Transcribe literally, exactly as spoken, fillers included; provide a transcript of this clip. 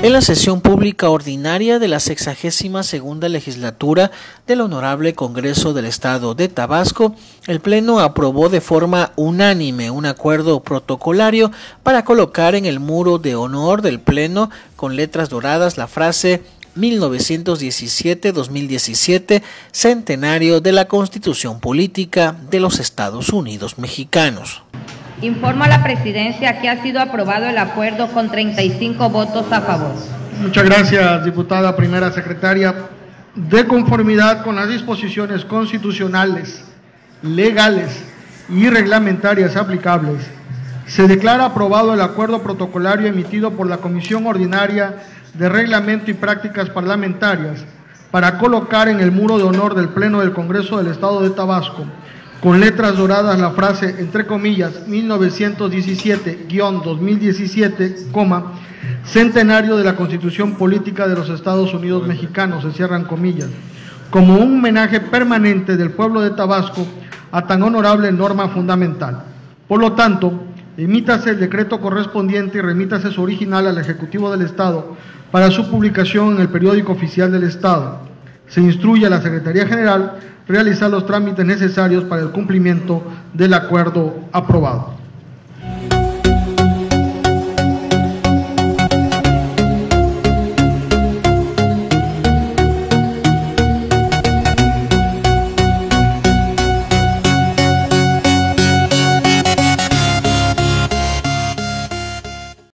En la sesión pública ordinaria de la sexagésima segunda legislatura del Honorable Congreso del Estado de Tabasco, el Pleno aprobó de forma unánime un acuerdo protocolario para colocar en el muro de honor del Pleno con letras doradas la frase mil novecientos diecisiete a dos mil diecisiete, centenario de la Constitución Política de los Estados Unidos Mexicanos. Informo a la Presidencia que ha sido aprobado el acuerdo con treinta y cinco votos a favor. Muchas gracias, diputada primera secretaria. De conformidad con las disposiciones constitucionales, legales y reglamentarias aplicables, se declara aprobado el acuerdo protocolario emitido por la Comisión Ordinaria de Reglamento y Prácticas Parlamentarias para colocar en el muro de honor del Pleno del Congreso del Estado de Tabasco, con letras doradas la frase, entre comillas, mil novecientos diecisiete a dos mil diecisiete, coma, centenario de la Constitución Política de los Estados Unidos Mexicanos, se cierran comillas, como un homenaje permanente del pueblo de Tabasco a tan honorable norma fundamental. Por lo tanto, emítase el decreto correspondiente y remítase su original al Ejecutivo del Estado para su publicación en el Periódico Oficial del Estado. Se instruye a la Secretaría General realizar los trámites necesarios para el cumplimiento del acuerdo aprobado.